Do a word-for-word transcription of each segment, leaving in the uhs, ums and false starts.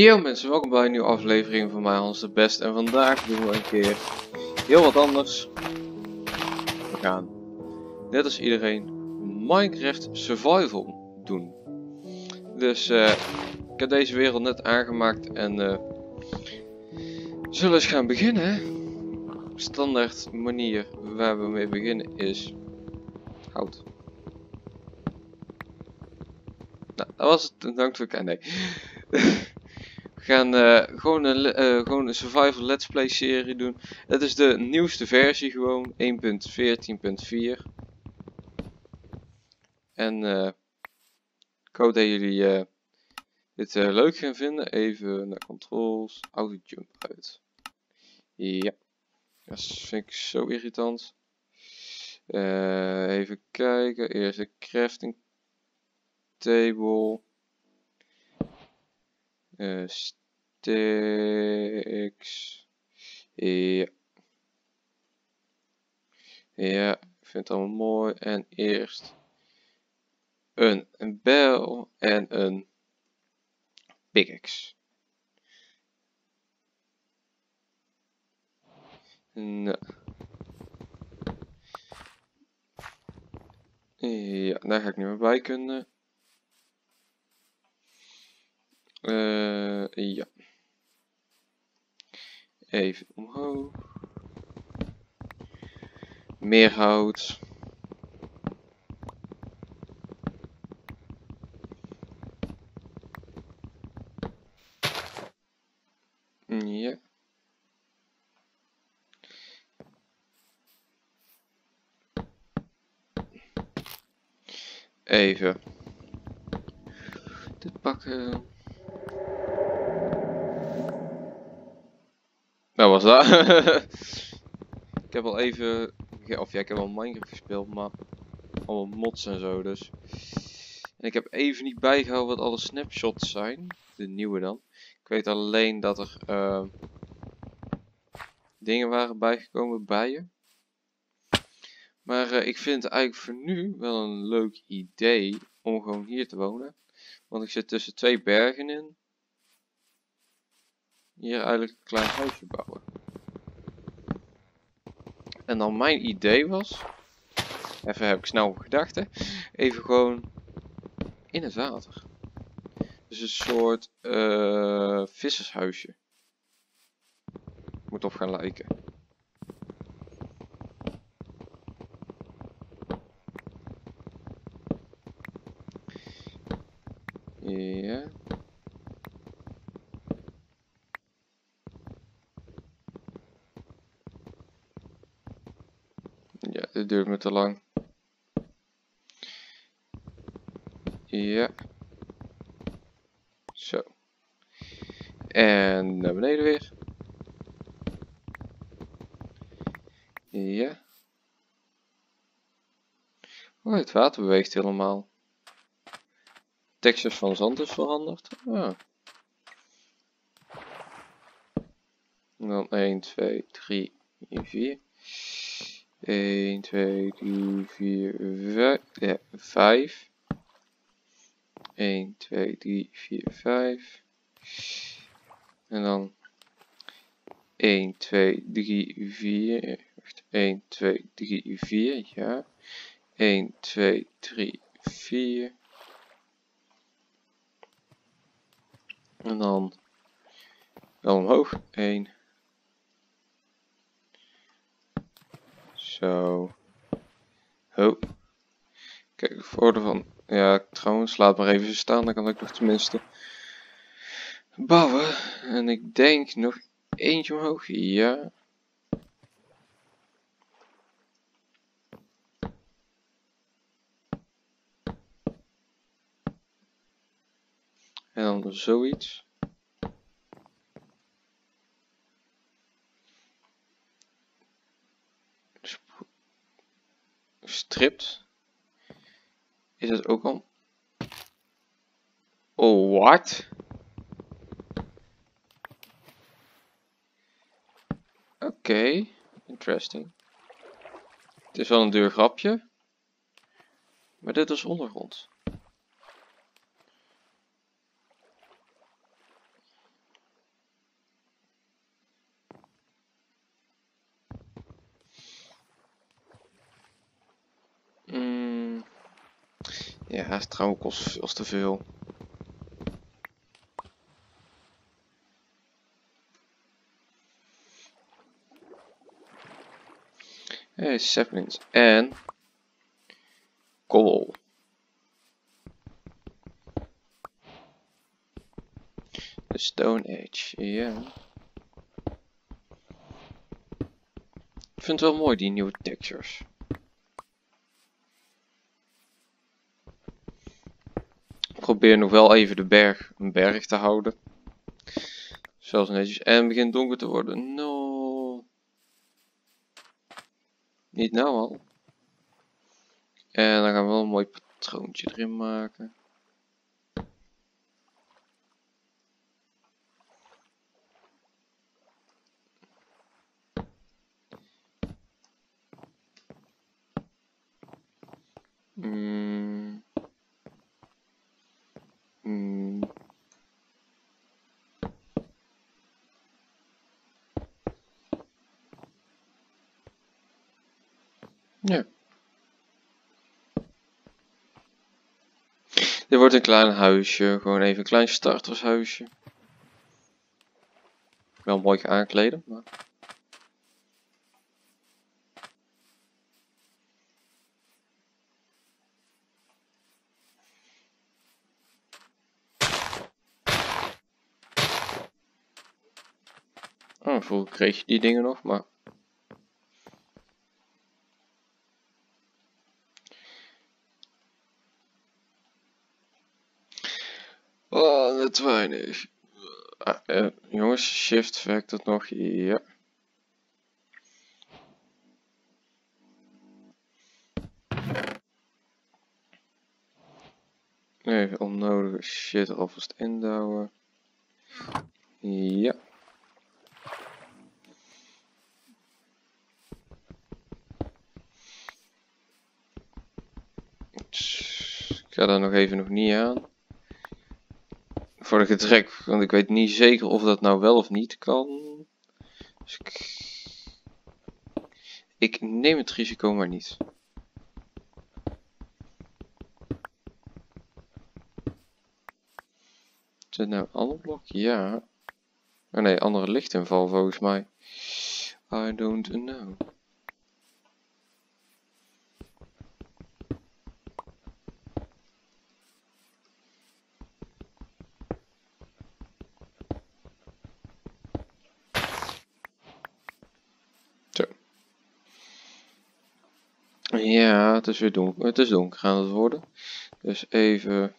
Yo mensen, welkom bij een nieuwe aflevering van mij, Hans de Best. En vandaag doen we een keer heel wat anders. We gaan, net als iedereen, Minecraft Survival doen. Dus uh, ik heb deze wereld net aangemaakt en uh, we zullen eens gaan beginnen. Standaard manier waar we mee beginnen is hout. Nou, dat was het. Dank voor het kijken. Nee. We gaan uh, gewoon, een, uh, gewoon een survival let's play serie doen. Het is de nieuwste versie gewoon, één punt veertien punt vier. En uh, ik hoop dat jullie uh, dit uh, leuk gaan vinden. Even naar controls, auto jump uit. Ja, dat vind ik zo irritant. Uh, even kijken, eerst de crafting table. Uh, Sticks. Ja. Ja, ik vind het allemaal mooi. En eerst een, een bel en een pickaxe. Nou. Ja, daar ga ik niet meer bij kunnen. Uh, ja. Even omhoog. Meer hout. Ja. Even dit pakken. Nou was dat. Ik heb al even, of ja, ik heb al Minecraft gespeeld, maar allemaal mods en zo dus. En ik heb even niet bijgehouden wat alle snapshots zijn, de nieuwe dan. Ik weet alleen dat er uh, dingen waren bijgekomen bij je. Maar uh, ik vind het eigenlijk voor nu wel een leuk idee om gewoon hier te wonen. Want ik zit tussen twee bergen in. Hier eigenlijk een klein huisje bouwen. En dan mijn idee was, even heb ik snel gedacht hè, even gewoon in het water. Dus een soort uh, vissershuisje. Moet op gaan lijken. Ja. Ja, dit duurt me te lang. Ja. Zo. En naar beneden weer. Ja. Oh, het water beweegt helemaal. Textures van zand is veranderd. Ah. En dan één, twee, drie, vier. één, twee, drie, vier, vijf. Ja, vijf. één, twee, drie, vier, vijf. En dan één, twee, drie, vier. Wacht, één, twee, drie, vier. Ja. één, twee, drie, vier. En dan wel omhoog. één. Zo. Ho. Kijk, de voordeel van. Ja, trouwens, laat maar even staan. Dan kan ik nog tenminste bouwen. En ik denk nog eentje omhoog. Ja. En dan zoiets. Stript. Is het ook al? Oh, what? Oké, okay. Interesting. Het is wel een duur grapje. Maar dit is ondergrond. Ja, stroom kost veel te veel. Hey, saplings en kool. De Stone Age, ja. Ik vind het wel mooi, die nieuwe textures. Ik probeer nog wel even de berg een berg te houden. Zelfs netjes. En het begint donker te worden. No. Niet nou al. En dan gaan we wel een mooi patroontje erin maken. Mm. Mm. Ja. Dit wordt een klein huisje. Gewoon even een klein startershuisje. Wel mooi aankleden, maar... Oh, vroeger kreeg je die dingen nog, maar... Oh, net weinig. Ah, eh, jongens, shift werkt dat nog? Ja. Even onnodige shit er alvast indouwen. Ja. Ik ga daar nog even nog niet aan. Voor de getrek, want ik weet niet zeker of dat nou wel of niet kan. Dus ik... ik neem het risico maar niet. Is het nou een ander blok? Ja. Oh nee, andere lichtinval volgens mij. I don't know. Zo. Ja, het is weer donker. Het is donker aan het worden. Dus even...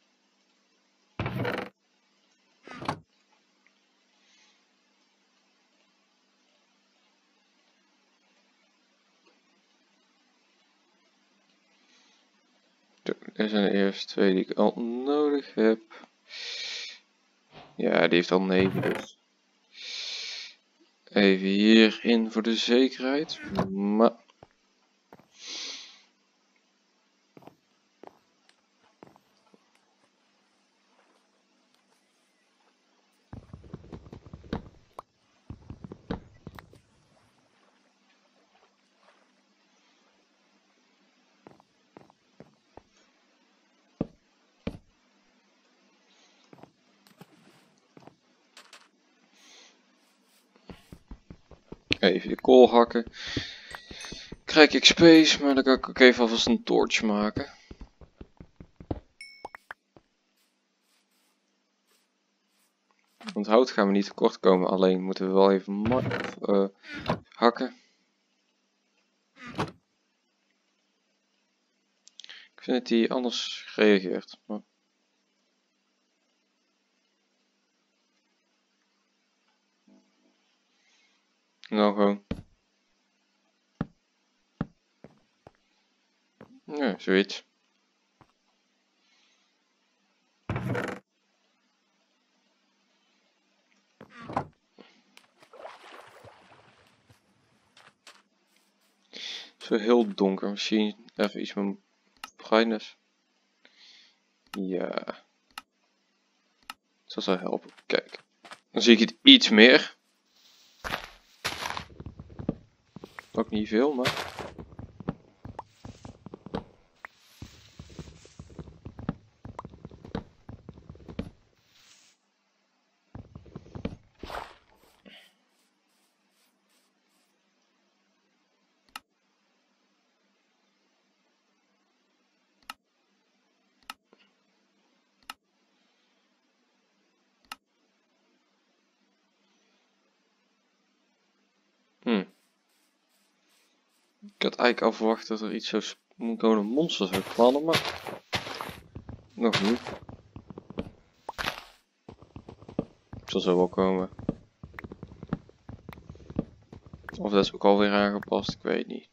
Er zijn de eerste twee die ik al nodig heb. Ja, die heeft al negen dus. Even hierin voor de zekerheid. Maar... even de kool hakken. Krijg ik space, maar dan kan ik ook even alvast een torch maken. Want hout gaan we niet tekort komen, alleen moeten we wel even uh, hakken. Ik vind dat hij anders reageert. Maar... nou gewoon. Ja, zoiets. Zo heel donker, misschien even iets met brightness. Ja. Dat zal helpen. Kijk. Dan zie ik het iets meer. Ook niet veel, maar... Ik had eigenlijk al verwacht dat er iets zo gewoon een monster zou spannen, maar nog niet. Het zal zo wel komen. Of dat is ook alweer aangepast, ik weet niet.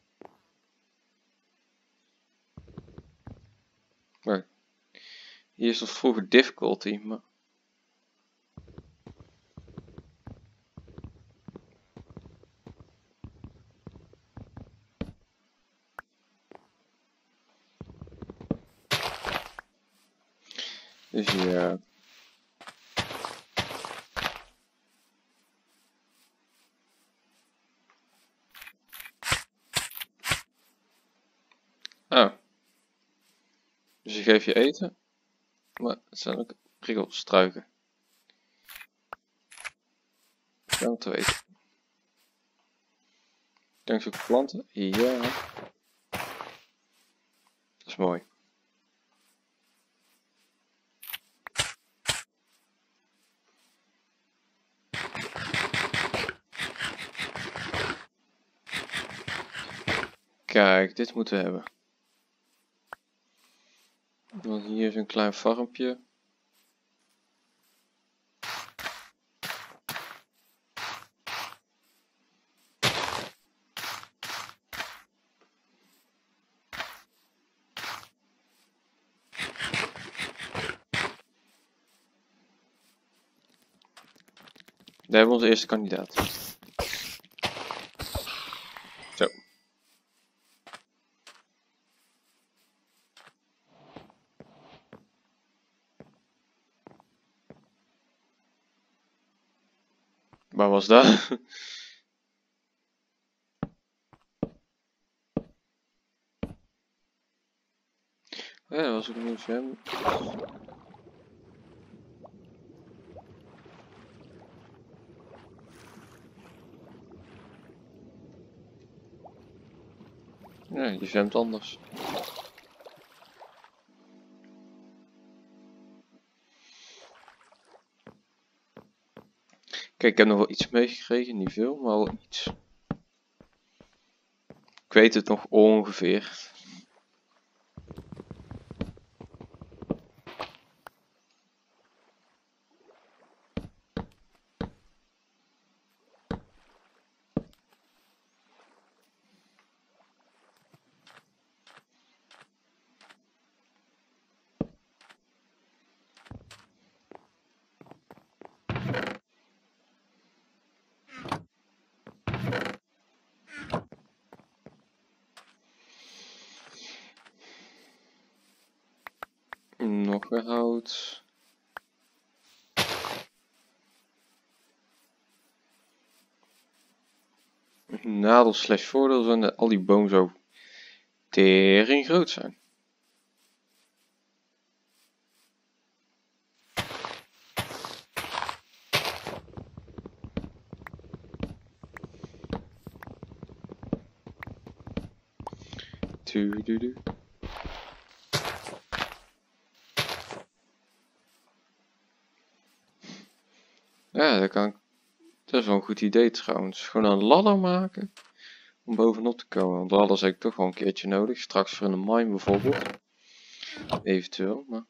Maar hier is nog vroeger difficulty, maar... Dus ja... Oh. Dus je geeft je eten, maar het zijn ook prikkelstruiken. Ja, te weten. Dankzij ook planten? Ja. Dat is mooi. Kijk, dit moeten we hebben. Dan hier is een klein farmpje. Daar hebben we onze eerste kandidaat. Zo. Waar was dat? Ja, dat was ook een zwem. Ja, je zwemt anders. Kijk, ik heb nog wel iets meegekregen, niet veel, maar wel iets. Ik weet het nog ongeveer. Nog weer hout. Nadeel slash voordeel zijn dat al die bomen zo tering groot zijn. Du, du, du. Ja, dat kan. Dat is wel een goed idee trouwens. Gewoon een ladder maken om bovenop te komen. Want ladders heb ik toch wel een keertje nodig. Straks voor een mine bijvoorbeeld. Eventueel, maar.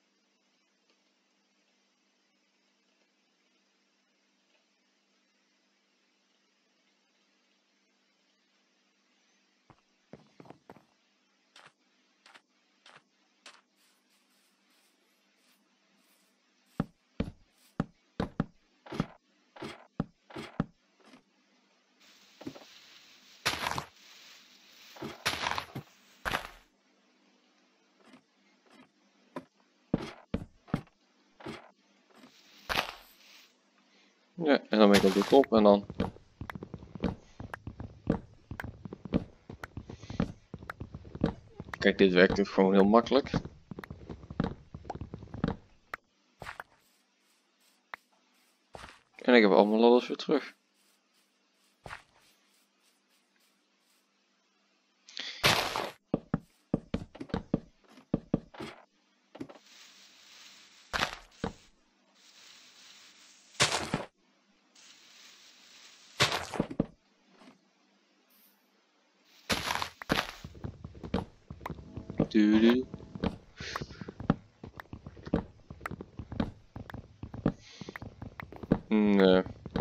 Ja, en dan ben ik op de top en dan. Kijk, dit werkt dus gewoon heel makkelijk. En ik heb allemaal ladders weer terug. Doei. Nee.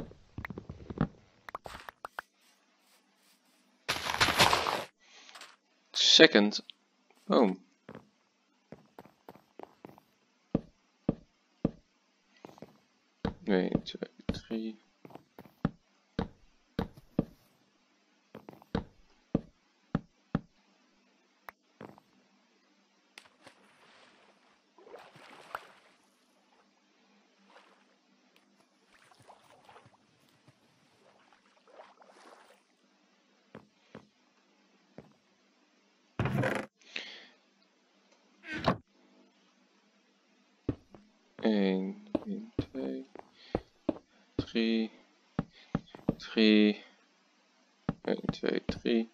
Second. Oh. één, twee, drie. één, twee, drie, drie, één, twee, drie.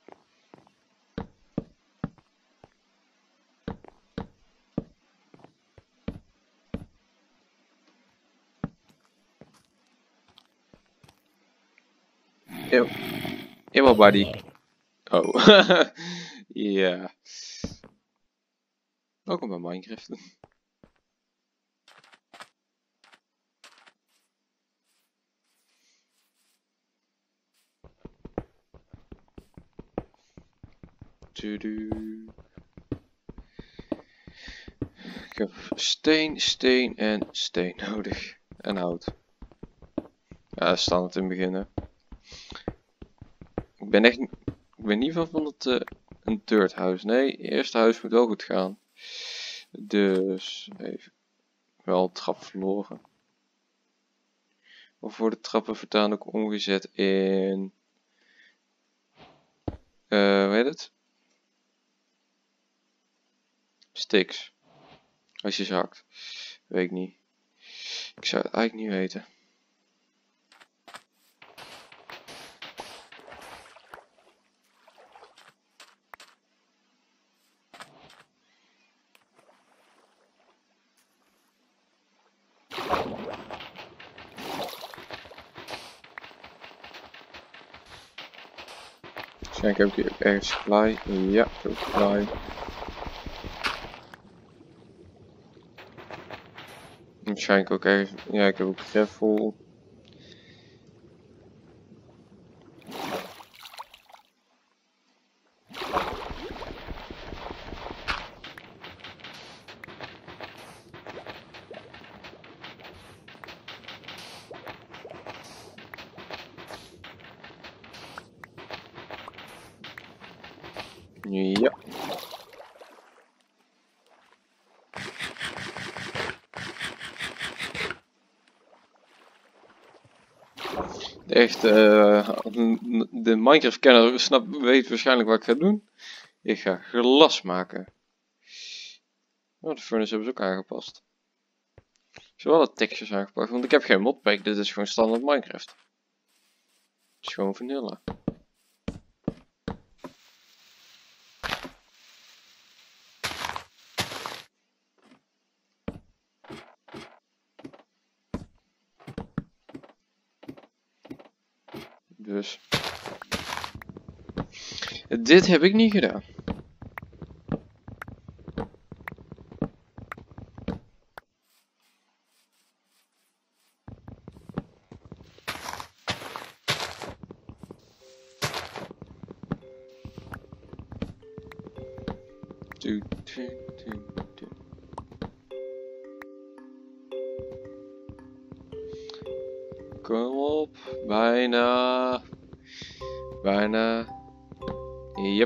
Eeuw. Eeuw, buddy. Oh. Ja. Welkom bij Minecraft. Tudu. Ik heb steen, steen en steen nodig. En hout. Ja, standaard in het begin, hè. Ik ben echt... Ik ben niet van van het uh, een third house. Nee, het eerste huis moet wel goed gaan. Dus even wel een trap verloren. Of worden trappen voortaan ook omgezet in... Uh, hoe heet het? Sticks. Als je ze hakt. Weet ik niet. Ik zou het eigenlijk niet weten. Waarschijnlijk heb ik hier ergens klei. Ja, ik heb klei. Waarschijnlijk ook ergens. Ja, ik heb ook gravel. Ja. Echt, uh, de Minecraft-kenner snap, weet waarschijnlijk wat ik ga doen. Ik ga glas maken. Oh, de furnace hebben ze ook aangepast. Zowel de textures aangepakt, want ik heb geen modpack, dit is gewoon standaard Minecraft. Het is gewoon vanilla. Dus. Dit heb ik niet gedaan. Doe, doe, doe, doe. Kom op, bijna. Bijna. Yep.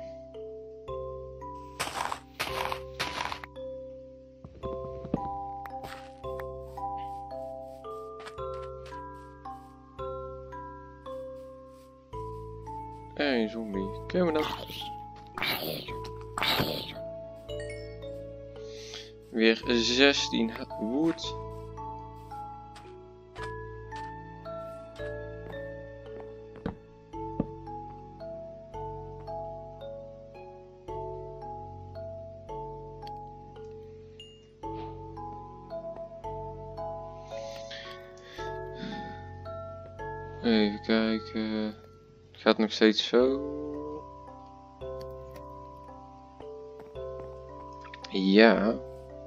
Hé, hey, zombie. Ken je me nou? Weer zestien wood. Even kijken. Gaat nog steeds zo. Ja.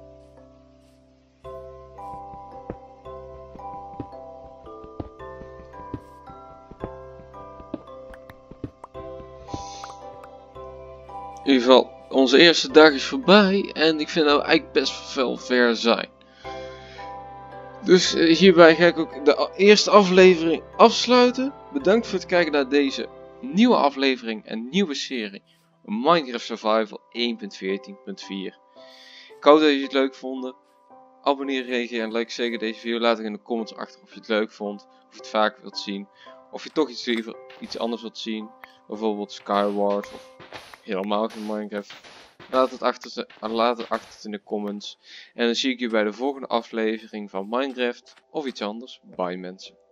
In ieder geval, onze eerste dag is voorbij en ik vind dat we eigenlijk best wel ver zijn. Dus uh, hierbij ga ik ook de eerste aflevering afsluiten. Bedankt voor het kijken naar deze nieuwe aflevering en nieuwe serie Minecraft Survival één punt veertien punt vier. Ik hoop dat jullie het leuk vonden. Abonneer, reageer en like zeker deze video. Laat ook in de comments achter of je het leuk vond, of je het vaker wilt zien. Of je toch iets liever iets anders wilt zien. Bijvoorbeeld Skywars of helemaal geen Minecraft. Laat het, achter, laat het achter in de comments. En dan zie ik je bij de volgende aflevering van Minecraft of iets anders. Bye mensen.